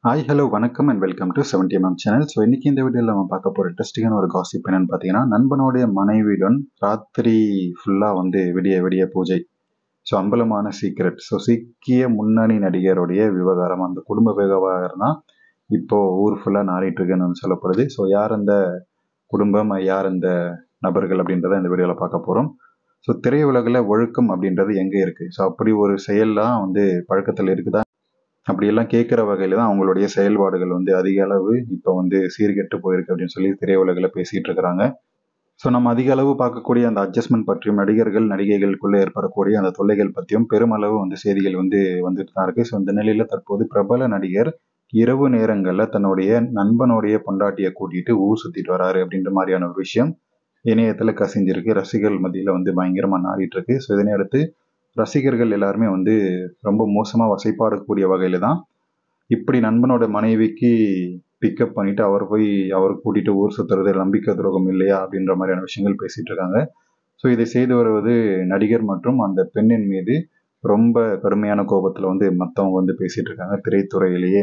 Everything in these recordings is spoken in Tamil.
ஹாய் ஹலோ வணக்கம் and welcome to 70mm channel. So இன்னைக்கு இந்த வீடியோவில் நம்ம பார்க்க போகிற இன்ட்ரெஸ்டிங்கான ஒரு காசிப் என்னன்னு பார்த்தீங்கன்னா, நண்பனுடைய மனைவியுடன் ராத்திரி ஃபுல்லாக விடிய விடிய பூஜை. So அம்பலமான secret. ஸோ சீக்கிய முன்னணி நடிகருடைய விவகாரம், அந்த குடும்ப விவகாரம் தான் இப்போ ஊர் ஃபுல்லாக நாறிட்டு இருக்குன்னு சொல்லப்படுது. ஸோ யார் அந்த குடும்பம், யார் அந்த நபர்கள் அப்படின்றத இந்த வீடியோவில் பார்க்க போகிறோம். ஸோ திரையுலகில் ஒழுக்கம் அப்படின்றது எங்கே இருக்குது? ஸோ அப்படி ஒரு செயல்லாம் பழக்கத்தில் இருக்குதா? அப்படியெல்லாம் கேட்குற வகையில் தான் அவங்களுடைய செயல்பாடுகள் அதிக அளவு இப்போ சீர்கெட்டு போயிருக்கு அப்படின்னு சொல்லி திரையுலகில் பேசிகிட்டு இருக்கிறாங்க. ஸோ நம்ம அதிக அளவு பார்க்கக்கூடிய அந்த அட்ஜஸ்ட்மெண்ட் பற்றியும், நடிகர்கள் நடிகைகளுக்குள்ளே ஏற்படக்கூடிய அந்த தொல்லைகள் பற்றியும் பெருமளவு செய்திகள் வந்துட்டு தான் இருக்குது. ஸோ இந்த நிலையில் தற்போது பிரபல நடிகர் இரவு நேரங்களில் தன்னுடைய நண்பனுடைய பொண்டாட்டியை கூட்டிகிட்டு ஊர் சுற்றிட்டு வராரு அப்படின்ற மாதிரியான ஒரு விஷயம் இணையத்தில் கசிஞ்சிருக்கு. ரசிகர்கள் மத்தியில் பயங்கரமாக நாறிட்டு இருக்கு. ஸோ இதனை அடுத்து ரசிகர்கள் எல்லாருமே ரொம்ப மோசமாக வசைப்பாடக்கூடிய வகையில் தான் இப்படி நண்பனோட மனைவிக்கு பிக்கப் பண்ணிட்டு அவர் கூட்டிட்டு ஊர் சுற்றுறது நம்பிக்கை துரோகம் இல்லையா அப்படின்ற மாதிரியான விஷயங்கள் பேசிட்டு இருக்காங்க. ஸோ இதை செய்து வருவது நடிகர் மற்றும் அந்த பெண்ணின் மீது ரொம்ப கடுமையான கோபத்தில் மற்றவங்க பேசிட்டு இருக்காங்க திரைத்துறையிலேயே.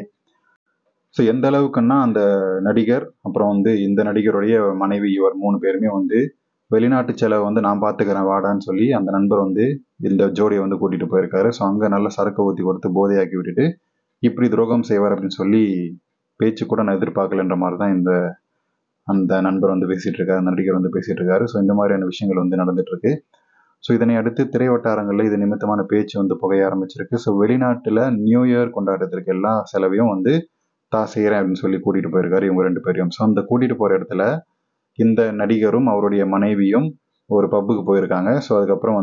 ஸோ எந்த அளவுக்குன்னா, அந்த நடிகர் அப்புறம் இந்த நடிகருடைய மனைவி இவர் 3 பேருமே வெளிநாட்டு செலவை நான் பார்த்துக்கிறேன் வாடான்னு சொல்லி அந்த நண்பர் இந்த ஜோடியை கூட்டிட்டு போயிருக்காரு. ஸோ அங்கே நல்ல சரக்கு ஊற்றி கொடுத்து போதையாக்கி விட்டுட்டு இப்படி துரோகம் செய்வார் அப்படின்னு சொல்லி பேச்சு கூட நான் எதிர்பார்க்கலன்ற மாதிரி தான் அந்த நண்பர் பேசிட்டு இருக்காரு, அந்த நடிகர் பேசிட்டு இருக்காரு. ஸோ இந்த மாதிரியான விஷயங்கள் நடந்துட்டு இருக்கு. ஸோ இதனை அடுத்து திரை வட்டாரங்களில் இது நிமித்தமான பேச்சு புகைய ஆரம்பிச்சிருக்கு. ஸோ வெளிநாட்டில் நியூ இயர் கொண்டாட்டத்திற்கு எல்லா செலவையும் தான் செய்கிறேன் அப்படின்னு சொல்லி கூட்டிட்டு போயிருக்காரு இவங்க 2 பேரையும். ஸோ அந்த கூட்டிட்டு போற இடத்துல இந்த நடிகரும் அவருடைய மனைவியும் ஒரு பப்புக்கு போயிருக்காங்க. ஸோ அதுக்கப்புறம்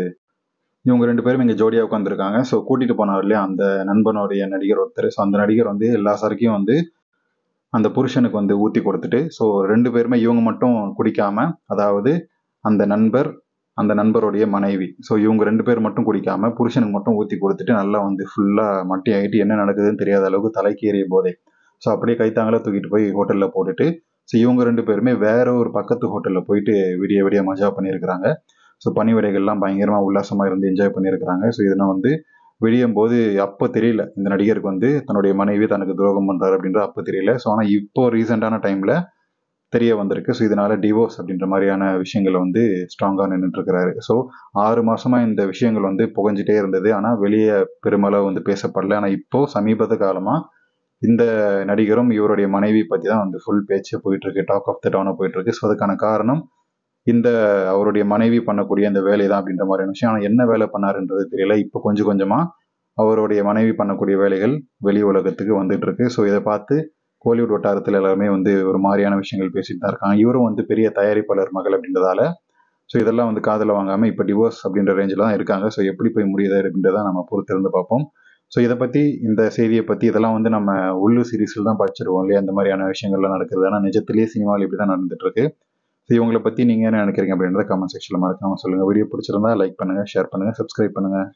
இவங்க 2 பேரும் இங்கே ஜோடியாக உட்காந்துருக்காங்க. ஸோ கூட்டிட்டு போனார் இல்லையா அந்த நண்பனுடைய நடிகர் ஒருத்தர். ஸோ அந்த நடிகர் எல்லா சரக்கையும் அந்த புருஷனுக்கு ஊற்றி கொடுத்துட்டு, ஸோ 2 பேருமே இவங்க மட்டும் குடிக்காம, அதாவது அந்த நண்பர், அந்த நண்பருடைய மனைவி, ஸோ இவங்க 2 பேர் மட்டும் குடிக்காம புருஷனுக்கு மட்டும் ஊற்றி கொடுத்துட்டு நல்லா ஃபுல்லாக மட்டி ஆகிட்டு என்ன நடக்குதுன்னு தெரியாத அளவுக்கு தலைக்கு ஏறிய போதை. ஸோ அப்படியே கைத்தாங்களா தூக்கிட்டு போய் ஹோட்டலில் போட்டுட்டு, ஸோ இவங்க 2 பேருமே வேற ஒரு பக்கத்து ஹோட்டலில் போயிட்டு விடிய விடிய மஜா பண்ணியிருக்கிறாங்க. ஸோ பனிவிடைகள்லாம் பயங்கரமாக உல்லாசமாக என்ஜாய் பண்ணியிருக்கிறாங்க. ஸோ இதெல்லாம் விடியும் போது அப்போ தெரியல இந்த நடிகருக்கு தன்னுடைய மனைவி தனக்கு துரோகம் பண்ணுறாரு அப்படின்றது அப்போ தெரியல. ஸோ ஆனால் இப்போ ரீசெண்டான டைமில் தெரிய வந்திருக்கு. ஸோ இதனால டிவோர்ஸ் அப்படின்ற மாதிரியான விஷயங்கள் ஸ்ட்ராங்காக நின்றுட்டு இருக்கிறாரு. ஸோ 6 மாசமா இந்த விஷயங்கள் புகஞ்சிட்டே இருந்தது. ஆனால் வெளியே பெருமளவு பேசப்படல. ஆனால் இப்போ சமீபத்த காலமாக இந்த நடிகரும் இவருடைய மனைவி பற்றி தான் ஃபுல் பேச்சு போயிட்டு இருக்கு, டாக் ஆஃப் த டவுனாக போயிட்டு இருக்கு. ஸோ அதுக்கான காரணம் இந்த அவருடைய மனைவி பண்ணக்கூடிய இந்த வேலை தான் அப்படின்ற மாதிரியான விஷயம். ஆனால் என்ன வேலை பண்ணாருன்றது தெரியல. இப்போ கொஞ்சம் கொஞ்சமாக அவருடைய மனைவி பண்ணக்கூடிய வேலைகள் வெளி உலகத்துக்கு வந்துட்டு இருக்கு. ஸோ இதை பார்த்து கோலிவுட் வட்டாரத்தில் எல்லாருமே ஒரு மாதிரியான விஷயங்கள் பேசிட்டு தான் இருக்காங்க. இவரும் பெரிய தயாரிப்பாளர் மகள் அப்படின்றதால ஸோ இதெல்லாம் காதில் வாங்காமல் இப்போ டிவோர்ஸ் அப்படின்ற ரேஞ்சில் தான் இருக்காங்க. ஸோ எப்படி போய் முடியுது அப்படின்றத நம்ம பொறுத்திருந்து பார்ப்போம். ஸோ இதை பற்றி, இந்த செய்தியை பற்றி இதெல்லாம் நம்ம உள்ளூர் சீரீஸில் தான் படிச்சிருவோம் இல்லையா, இந்த மாதிரியான விஷயங்கள்லாம் நடக்குது. ஆனால் நிஜத்திலேயே சினிமாவில் இப்படி தான் நடந்துட்டு இருக்கு. ஸோ இவங்களை பற்றி நீங்கள் என்ன நினைக்கிறீங்க அப்படின்றத கமெண்ட் செக்ஷனில் மறக்காமல் சொல்லுங்கள். வீடியோ பிடிச்சிருந்தா லைக் பண்ணுங்கள், ஷேர் பண்ணுங்கள், சப்ஸ்கிரைப் பண்ணுங்கள்.